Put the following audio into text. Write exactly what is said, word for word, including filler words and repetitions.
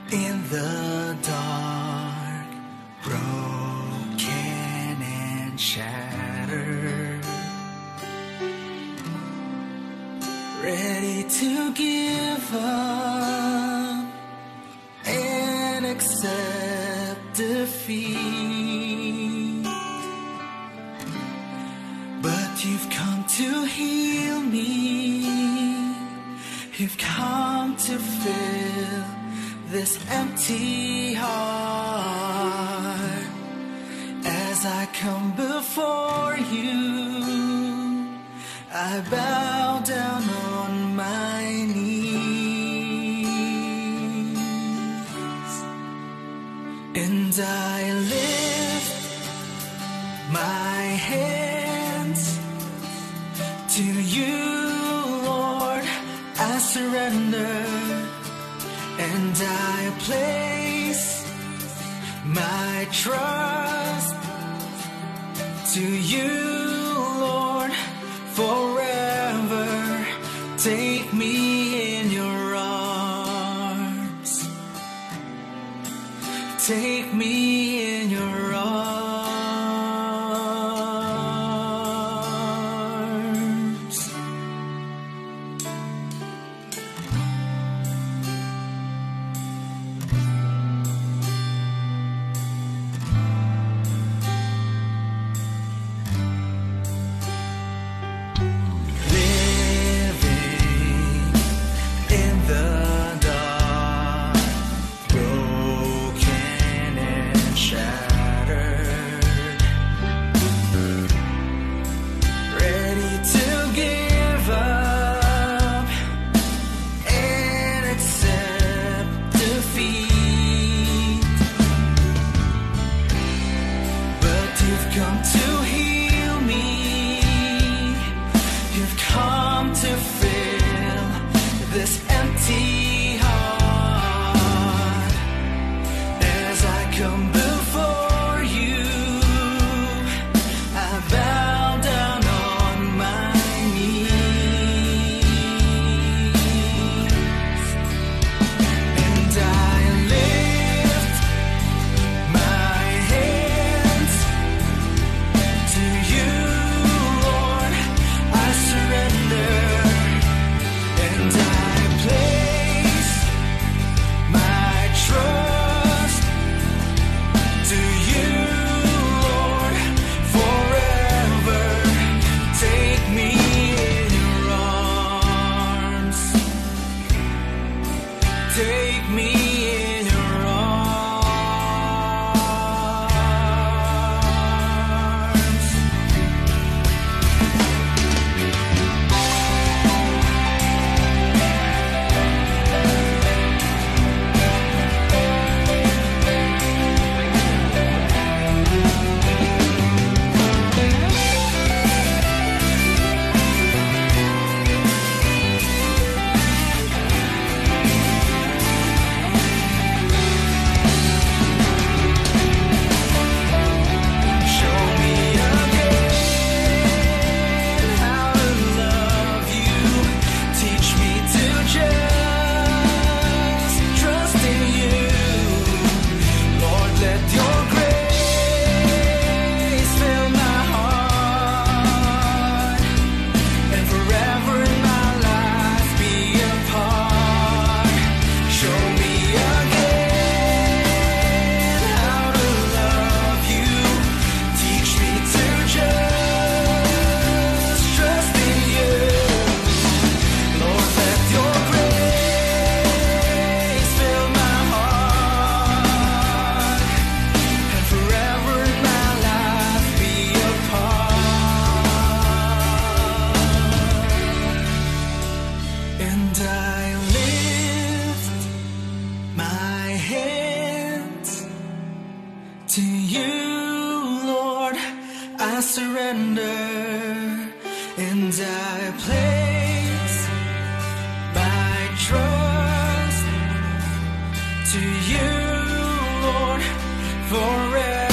in the dark, broken and shattered, ready to give up and accept defeat. But you've come to heal me, you've come to fill this empty heart. As I come before you, I bow down on my knees, and I lift my hands to you, Lord. I surrender, and I place my trust to you, Lord, forever. Take me in your arms, take me in your arms. Come to heal me, you've come to fill this empty heart. As I come before you, I bow down on my knees, and I lift my hands to you, Lord. I surrender, and I place my trust to you, Lord, forever. Take me in your arms, take me in your arms. Show me again how to love you. Teach me to just trust in you. Lord, let your grace fill my heart, and forever in my life be a part. Show me again how to love you. Teach me to just trust in you. Lord, let your grace fill my heart, and forever in my life be a part. And I lift my hands to you, Lord. I surrender, and I place my trust to you, Lord, forever.